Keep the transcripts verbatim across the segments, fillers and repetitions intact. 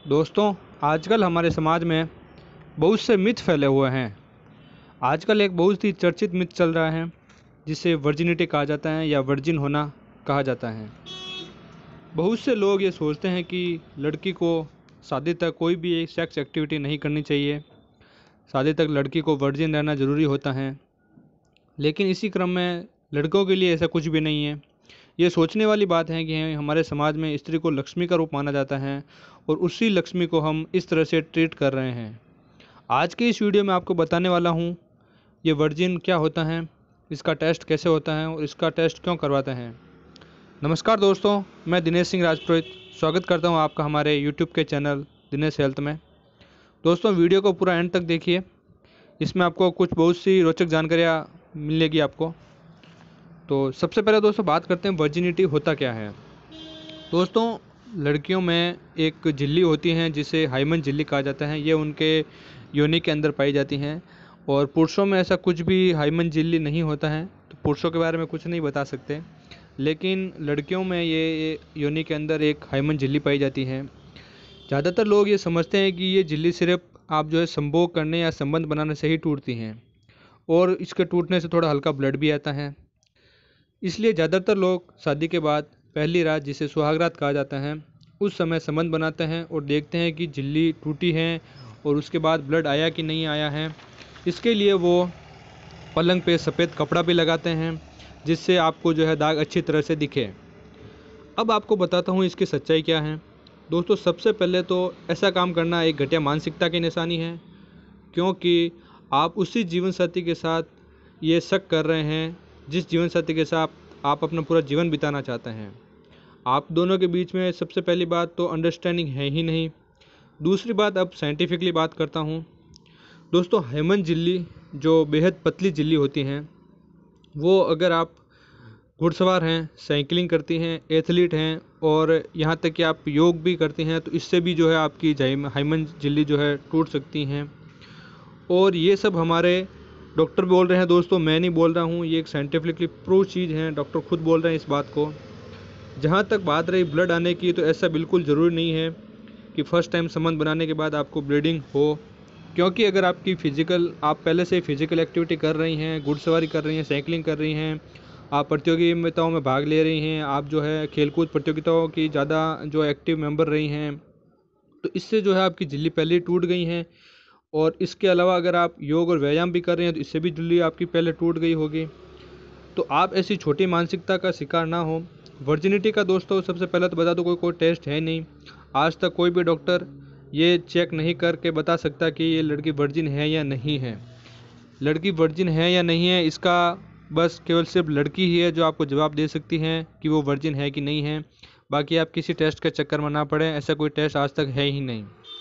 दोस्तों, आजकल हमारे समाज में बहुत से मिथ फैले हुए हैं। आजकल एक बहुत ही चर्चित मिथ चल रहा है जिसे वर्जिनिटी कहा जाता है या वर्जिन होना कहा जाता है। बहुत से लोग ये सोचते हैं कि लड़की को शादी तक कोई भी एक सेक्स एक्टिविटी नहीं करनी चाहिए, शादी तक लड़की को वर्जिन रहना ज़रूरी होता है। लेकिन इसी क्रम में लड़कों के लिए ऐसा कुछ भी नहीं है। ये सोचने वाली बात है कि हमारे समाज में स्त्री को लक्ष्मी का रूप माना जाता है और उसी लक्ष्मी को हम इस तरह से ट्रीट कर रहे हैं। आज के इस वीडियो में आपको बताने वाला हूँ ये वर्जिन क्या होता है, इसका टेस्ट कैसे होता है और इसका टेस्ट क्यों करवाते हैं। नमस्कार दोस्तों, मैं दिनेश सिंह राजपुरोहित स्वागत करता हूँ आपका हमारे यूट्यूब के चैनल दिनेश हेल्थ में। दोस्तों, वीडियो को पूरा एंड तक देखिए, इसमें आपको कुछ बहुत सी रोचक जानकारियाँ मिलेगी आपको। तो सबसे पहले दोस्तों बात करते हैं वर्जिनिटी होता क्या है। दोस्तों, लड़कियों में एक झिल्ली होती है जिसे हाइमन झिल्ली कहा जाता है। ये उनके योनि के अंदर पाई जाती हैं और पुरुषों में ऐसा कुछ भी हाइमन झिल्ली नहीं होता है, तो पुरुषों के बारे में कुछ नहीं बता सकते। लेकिन लड़कियों में ये योनि के अंदर एक हाइमन झिल्ली पाई जाती है। ज़्यादातर लोग ये समझते हैं कि ये झिल्ली सिर्फ आप जो है संभोग करने या संबंध बनाने से ही टूटती हैं और इसके टूटने से थोड़ा हल्का ब्लड भी आता है। इसलिए ज़्यादातर लोग शादी के बाद पहली रात, जिसे सुहागरात कहा जाता है, उस समय संबंध बनाते हैं और देखते हैं कि झिल्ली टूटी है और उसके बाद ब्लड आया कि नहीं आया है। इसके लिए वो पलंग पे सफ़ेद कपड़ा भी लगाते हैं जिससे आपको जो है दाग अच्छी तरह से दिखे। अब आपको बताता हूँ इसकी सच्चाई क्या है। दोस्तों, सबसे पहले तो ऐसा काम करना एक घटिया मानसिकता की निशानी है, क्योंकि आप उसी जीवन साथी के साथ ये शक कर रहे हैं जिस जीवन साथी के साथ आप अपना पूरा जीवन बिताना चाहते हैं। आप दोनों के बीच में सबसे पहली बात तो अंडरस्टैंडिंग है ही नहीं। दूसरी बात, अब साइंटिफिकली बात करता हूँ। दोस्तों, हाइमन झिल्ली जो बेहद पतली झिल्ली होती हैं, वो अगर आप घुड़सवार हैं, साइकिलिंग करती हैं, एथलीट हैं और यहाँ तक कि आप योग भी करती हैं, तो इससे भी जो है आपकी हाइमन झिल्ली जो है टूट सकती हैं। और ये सब हमारे डॉक्टर बोल रहे हैं दोस्तों, मैं नहीं बोल रहा हूँ, ये एक साइंटिफिकली प्रूव चीज़ है, डॉक्टर खुद बोल रहे हैं इस बात को। जहाँ तक बात रही ब्लड आने की, तो ऐसा बिल्कुल ज़रूरी नहीं है कि फ़र्स्ट टाइम संबंध बनाने के बाद आपको ब्लीडिंग हो, क्योंकि अगर आपकी फ़िज़िकल आप पहले से फिज़िकल एक्टिविटी कर रही हैं, घुड़सवारी कर रही हैं, साइकिलिंग कर रही हैं, आप प्रतियोगिताओं में भाग ले रही हैं, आप जो है खेलकूद प्रतियोगिताओं की ज़्यादा जो एक्टिव मेंबर रही हैं, तो इससे जो है आपकी झिल्ली पहले ही टूट गई हैं। और इसके अलावा अगर आप योग और व्यायाम भी कर रहे हैं तो इससे भी झिल्ली आपकी पहले टूट गई होगी। तो आप ऐसी छोटी मानसिकता का शिकार ना हो। वर्जिनिटी का दोस्तों सबसे पहले तो बता दो, कोई कोई टेस्ट है नहीं। आज तक कोई भी डॉक्टर ये चेक नहीं करके बता सकता कि ये लड़की वर्जिन है या नहीं है। लड़की वर्जिन है या नहीं है, इसका बस केवल सिर्फ लड़की ही है जो आपको जवाब दे सकती हैं कि वो वर्जिन है कि नहीं है। बाकी आप किसी टेस्ट के चक्कर में ना पड़े, ऐसा कोई टेस्ट आज तक है ही नहीं।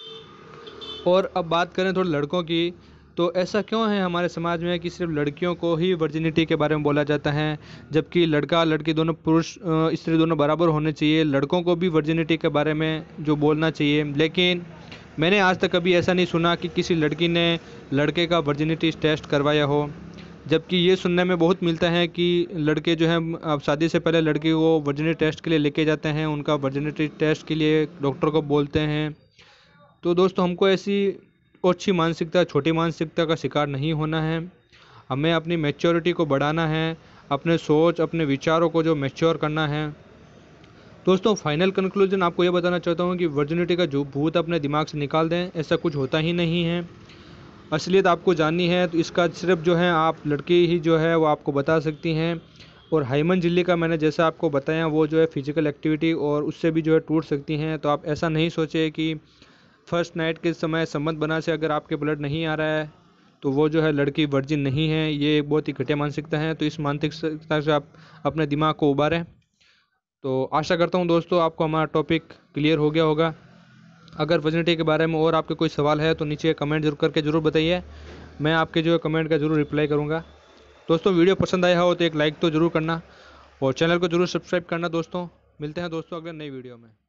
और अब बात करें थोड़े लड़कों की, तो ऐसा क्यों है हमारे समाज में कि सिर्फ लड़कियों को ही वर्जिनिटी के बारे में बोला जाता है, जबकि लड़का लड़की दोनों पुरुष स्त्री दोनों बराबर होने चाहिए। लड़कों को भी वर्जिनिटी के बारे में जो बोलना चाहिए, लेकिन मैंने आज तक कभी ऐसा नहीं सुना कि किसी लड़की ने लड़के का वर्जिनिटी टेस्ट करवाया हो। जबकि ये सुनने में बहुत मिलता है कि लड़के जो हैं अब शादी से पहले लड़की को वर्जिनिटी टेस्ट के लिए लेके जाते हैं, उनका वर्जिनिटी टेस्ट के लिए डॉक्टर को बोलते हैं। तो दोस्तों, हमको ऐसी ओछी मानसिकता, छोटी मानसिकता का शिकार नहीं होना है। हमें अपनी मैच्योरिटी को बढ़ाना है, अपने सोच, अपने विचारों को जो मैच्योर करना है। दोस्तों, फाइनल कंक्लूजन आपको ये बताना चाहता हूँ कि वर्जिनिटी का जो भूत अपने दिमाग से निकाल दें, ऐसा कुछ होता ही नहीं है। असलियत आपको जाननी है तो इसका सिर्फ जो है आप लड़की ही जो है वो आपको बता सकती हैं। और हाइमन झिल्ली का मैंने जैसा आपको बताया, वो जो है फिजिकल एक्टिविटी और उससे भी जो है टूट सकती हैं। तो आप ऐसा नहीं सोचे कि फर्स्ट नाइट के समय संबंध बना से अगर आपके ब्लड नहीं आ रहा है तो वो जो है लड़की वर्जिन नहीं है। ये एक बहुत ही घटिया मानसिकता है, तो इस मानसिकता से आप अपने दिमाग को उबारें। तो आशा करता हूँ दोस्तों आपको हमारा टॉपिक क्लियर हो गया होगा। अगर वर्जिनिटी के बारे में और आपके कोई सवाल है तो नीचे कमेंट जरूर करके ज़रूर बताइए, मैं आपके जो है कमेंट का ज़रूर रिप्लाई करूँगा। दोस्तों, वीडियो पसंद आया हो तो एक लाइक तो ज़रूर करना और चैनल को ज़रूर सब्सक्राइब करना। दोस्तों, मिलते हैं दोस्तों अगले नई वीडियो में।